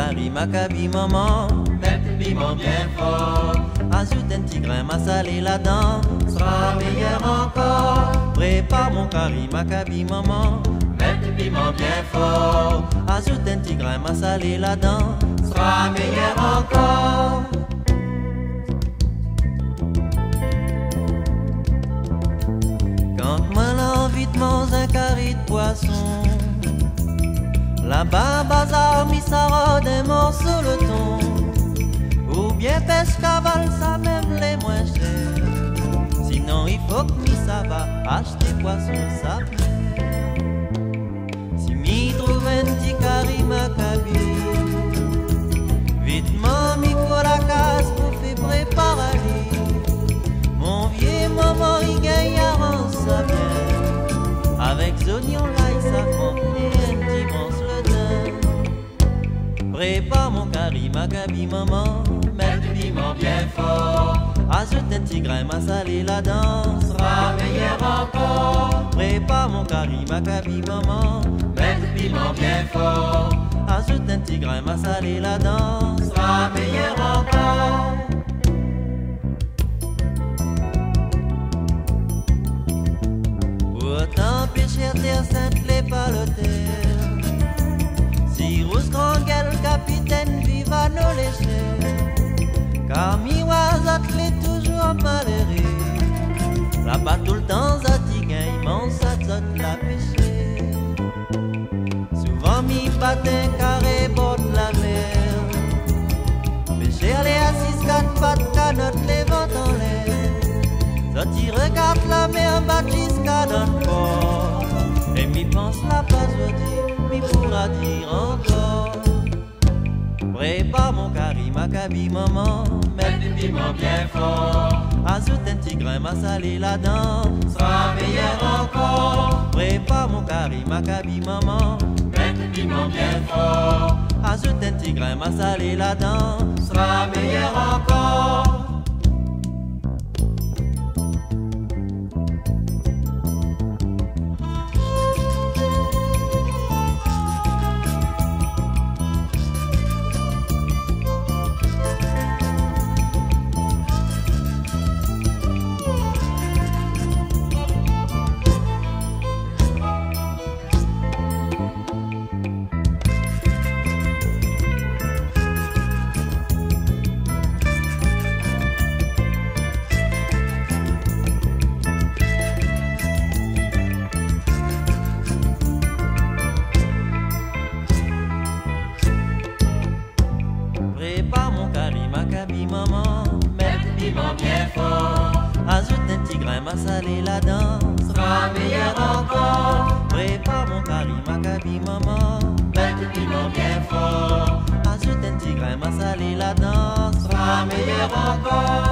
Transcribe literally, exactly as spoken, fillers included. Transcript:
curry, maccabi, maman. Mets le piment bien fort. Ajoute un petit grain, ma salé là-dedans. Sera meilleur encore. Prépare mon curry, maccabi, maman. Mets le piment bien fort. Ajoute un petit grain, ma salé là-dedans. Sera meilleur encore. Quand moi l'envie de manger un curry de poisson, là-bas, bazar, mi sarode un morceau le thon. Ou bien pêche cavale, ça même les moins chers. Sinon il faut que mi ça va acheter poisson ça plaît. Si mi trouve un petit curry maccabi, vitement mi faut la casse pour faire préparer. Mon vieux maman il gagne à ça bien. Avec oignons l'ail, safran et un petit bronze le thym. Prépare mon curry maccabi maman. Mets le piment bien fort. Ajoute un petit grain, ma salé là-dedans. Sera meilleur encore. Prépare mon curry maccabi maman. Mets le piment bien fort. Ajoute un petit grain, ma salé là-dedans. Sera meilleur encore. Autant pécher terre sainte les palotaires. Si rousse grand gueule capitaine vive à nos léchères. Car mi oisat l'est toujours malheureux. Là-bas tout le temps zatigain, immense zot la pêcher. Souvent mi patin carré bord de la mer. Pêcher les assis quatre pattes canottes les vents en l'air. Zot il regarde la mer battre jusqu'à dans le port. Et mi pense la pas aujourd'hui, mi pourra dire encore. Prépare mon curry maccabi maman. Mets le piment bien fort. Ajoute un petit grain, ma salé là-dedans. Sera meilleur encore. Prépare mon curry maccabi maman. Mets le piment bien fort. Ajoute un petit grain, ma salé là-dedans. Sera meilleur encore. Prépare mon curry maccabi maman. Mets le piment bien fort. Ajoute un petit grain, ma salé là-dedans. Sera meilleur encore. Prépare mon curry maccabi maman. Mets le piment bien fort. Ajoute un petit grain, ma salé là-dedans. Sera meilleur encore.